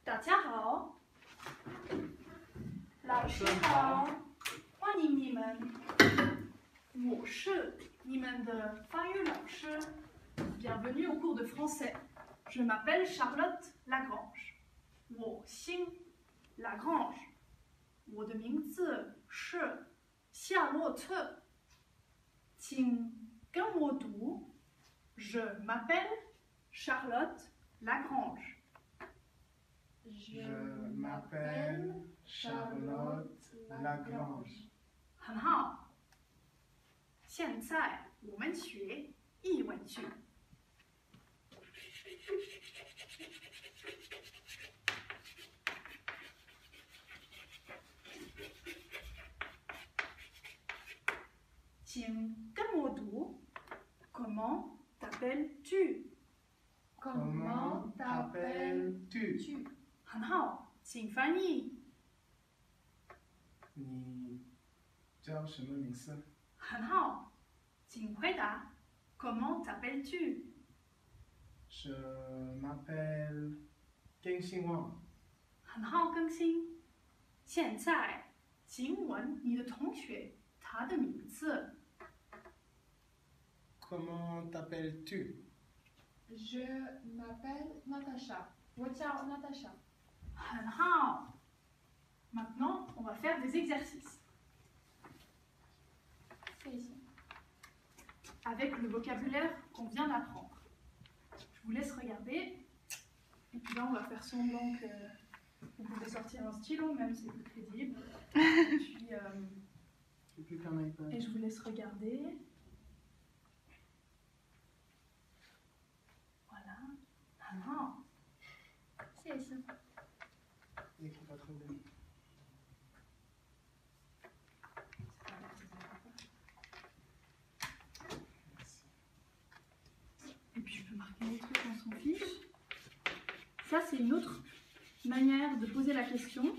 大家好，老师好，欢迎你们。我是你们的法语老师。Bienvenue au cours de français. Je m'appelle Charlotte Lagrange. 我姓 Lagrange. 我的名字是夏洛特。请跟我读。Je m'appelle Charlotte Lagrange. Je m'appelle Charlotte Lagrange. 很好。现在我们学译文句。请跟我读。Comment t'appelles-tu? Comment t'appelles-tu? 很好，请翻译。 你叫什么名字？ 很好，请回答。Comment t'appelles-tu? Je m'appelle 更新旺。 很好，更新。现在，请问你的同学他的名字。 Comment t'appelles-tu? Je m'appelle Natacha. 我叫 Natacha. 很好。Maintenant, on va faire des exercices. 谢谢。 Avec le vocabulaire qu'on vient d'apprendre. Je vous laisse regarder. Et puis là, on va faire semblant que vous pouvez sortir un stylo, même si c'est plus crédible. Et puis, et je vous laisse regarder. Voilà. Ah non. 谢谢。 Il faut pas trembler. Et puis je peux marquer des trucs dans son fiche. Ça, c'est une autre manière de poser la question.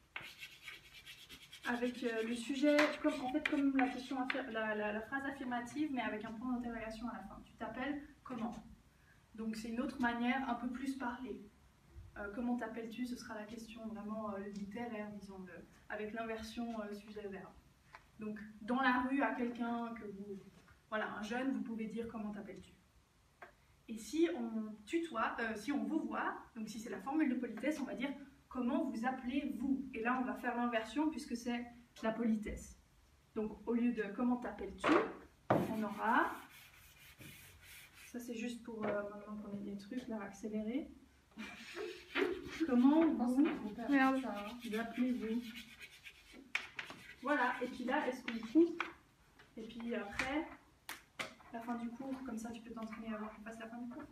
Avec le sujet, comme la question, la phrase affirmative, mais avec un point d'interrogation à la fin. Tu t'appelles comment? Donc c'est une autre manière, un peu plus parlée. Comment t'appelles-tu? Ce sera la question vraiment littéraire, disons-le, avec l'inversion sujet-verbe. Donc dans la rue, à quelqu'un que vous... Voilà, un jeune, vous pouvez dire comment t'appelles-tu. Et si on tutoie, si on vous voit, donc si c'est la formule de politesse, on va dire comment vous appelez-vous. Et là, on va faire l'inversion puisque c'est la politesse. Donc au lieu de comment t'appelles-tu, on aura... Ça c'est juste pour maintenant qu'on ait des trucs là accélérés. Comment vous appelez-vous? Voilà, et puis là, est-ce qu'on coupe? Et puis après, la fin du cours, comme ça tu peux t'entraîner avant qu'on fasse la fin du cours.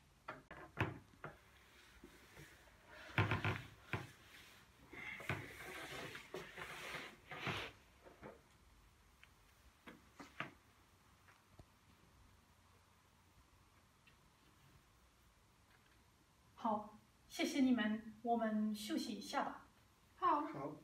Hao, 谢谢你们，我们休息一下吧。 好。 好。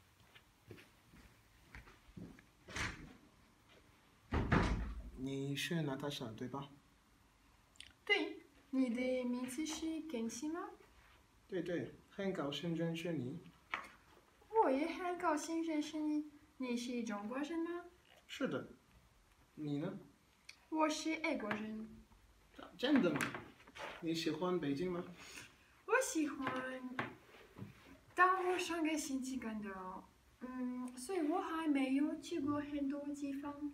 你是 Natasha 对吧？ 对，你的名字是更新吗？ 对对，很高兴认识你。 我也很高兴认识你。你是中国人吗？ 是的。你呢？ 我是外国人。 真的吗？你喜欢北京吗？ 我喜欢，但我上个星期赶到，所以我还没有去过很多地方。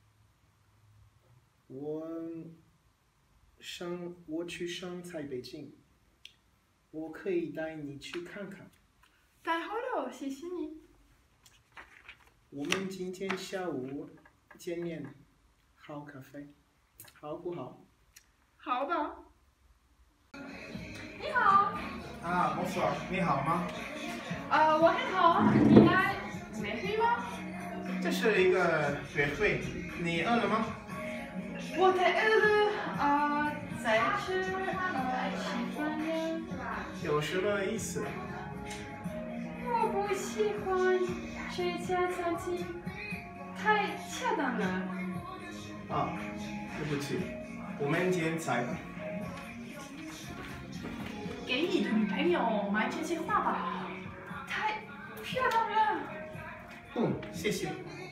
我去上在北京，我可以带你去看看。 太好了，谢谢你。 我们今天下午见面，喝咖啡，好不好？ 好吧。你好。 啊，Bonsoir，你好吗？ 我很好。你来约会吗？ 这是一个约会，你饿了吗？ 我太饿了，在吃饭呀。 有什么意思？ 我不喜欢这家餐厅，太恰当了。 啊，对不起，我们点菜吧。 给你的女朋友买来接接话吧。 太漂亮了。 谢谢。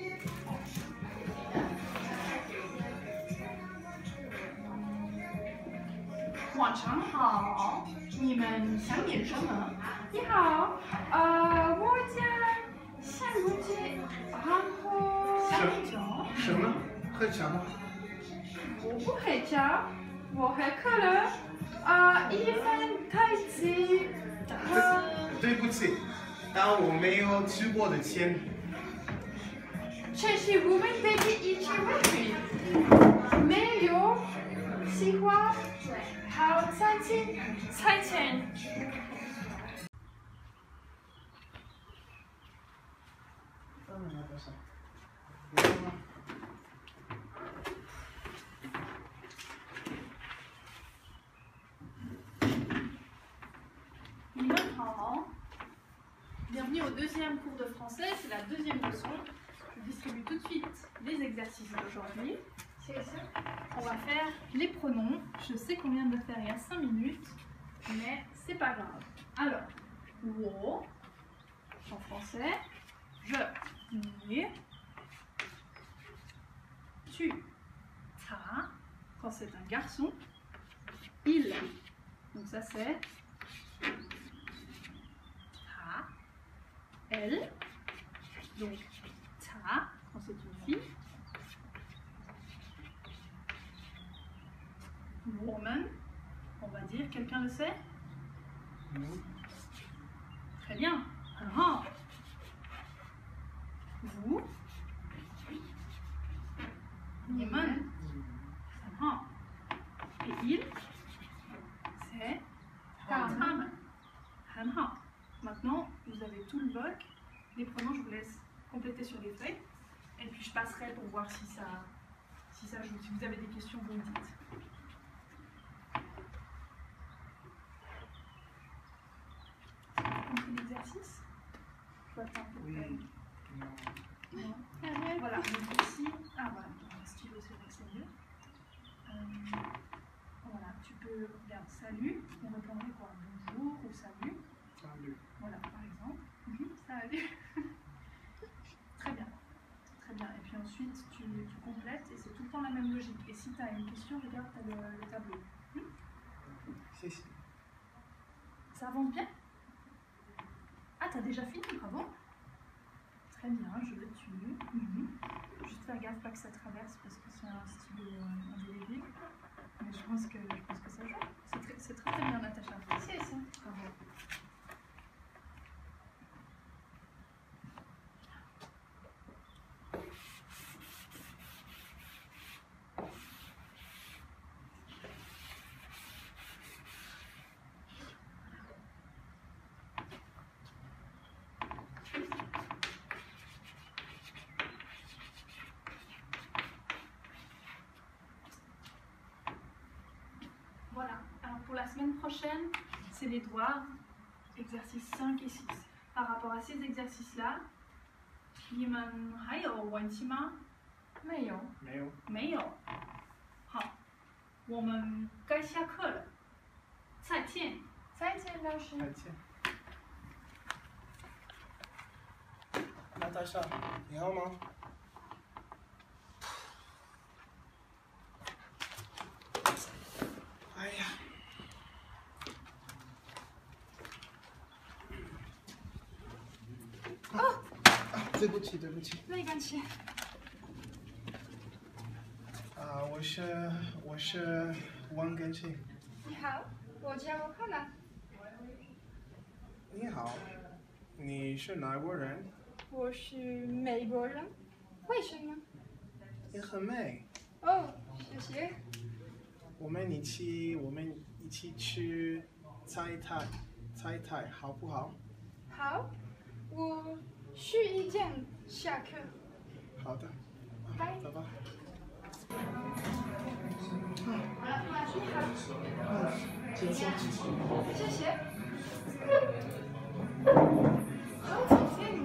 晚上好，你们想点什么？ 你好，我叫夏如姐，然后想点酒？ 什么？喝茶吗？ 我不喝茶，我喝可乐，一份太极， 对不起，但我没有吃过的钱。 这是我们的第一次会议，没有喜欢好餐厅菜钱。 你们好，bienvenue au deuxième cours de français, c'est la deuxième leçon. Je distribue tout de suite les exercices d'aujourd'hui. On va faire les pronoms. Je sais qu'on vient de le faire il y a 5 minutes, mais c'est pas grave. Alors, wo en français, je, ni, tu, ta, quand c'est un garçon, il. Donc ça c'est ta, elle. Donc ta quand c'est une fille. Woman, on va dire, quelqu'un le sait? Très bien. Alors, vous, woman. Alors, et il, c'est Tam. Hanha. Maintenant, vous avez tout le bloc. Les pronoms, je vous laisse compléter sur les feuilles. Et puis, je passerai pour voir si ça joue. Si vous avez des questions, vous me dites. Compris l'exercice? Oui. Non. Voilà, donc ici, voilà, un stylo c'est vrai que c'est mieux. Voilà, tu peux, regarde, salut, on répondrait quoi? Bonjour ou salut. Salut. Voilà, par exemple. Salut. Très bien, très bien. Et puis ensuite, tu complètes et c'est tout le temps la même logique. Et si tu as une question, regarde, tu as le tableau. Si. Ça avance bien? Ah, t'as déjà fini, bravo. Très bien, je le tue. Juste faire gaffe pas que ça traverse parce que c'est un stylo indélébile. Mais je pense que ça joue. C'est très bien, Natacha. C'est ça. Bravo. Voilà, alors pour la semaine prochaine, c'est les devoirs, exercices 5 et 6. Par rapport à ces exercices-là, 你们还有问题吗？ 没有。 没有。好，我们该下课了，再见。 再见，老师。 再见。娜塔莎，你好吗？哎呀！对不起。 没关系。 我是王根庆。 你好，我叫汉娜。 你好，你是哪国人？ 我是美国人。为什么？ 你很美。 哦，谢谢。 我们一起吃菜菜好不好？ 好，我11点下课。 好的。 拜拜拜。 谢谢。好走进。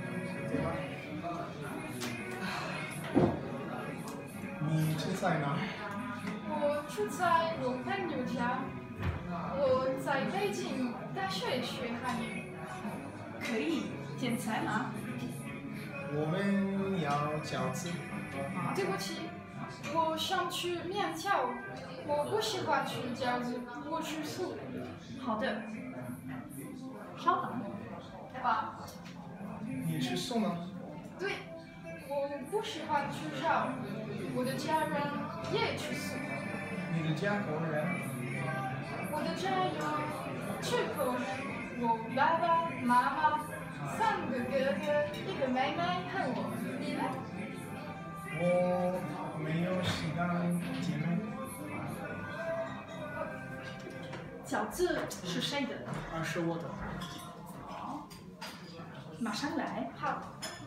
你住在哪？ 我住在我朋友家。我在北京大学学汉语。可以点菜吗？ 我们要饺子。 对不起，我想吃面条，我不喜欢吃饺子，我吃素。 好的，稍等。 爸， 你吃素吗？ 对，我不喜欢吃肉，我的家人也吃素。 你的家国人？ 我的家有7口人，我爸爸妈妈3个哥哥1个妹妹和我。你呢？ 我没有几个姐妹。 饺子是谁的？ 是我的。 好，马上来。 好。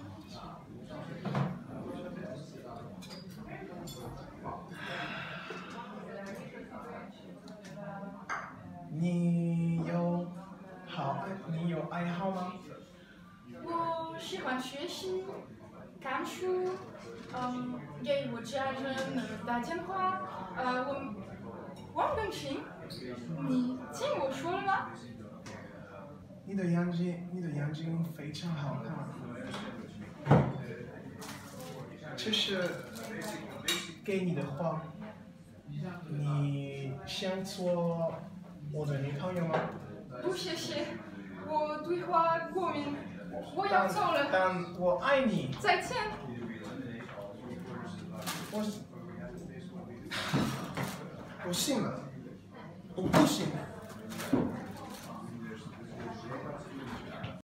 你有爱好吗？ 我喜欢学习，看书，给我家人打电话，玩东西。你听我说了吗？ 你的眼睛非常好看。这是给你的话，你想做我的女朋友吗？ 不，谢谢，我对花过敏，我要走了。 但我爱你。 再见。 我信了，我不信。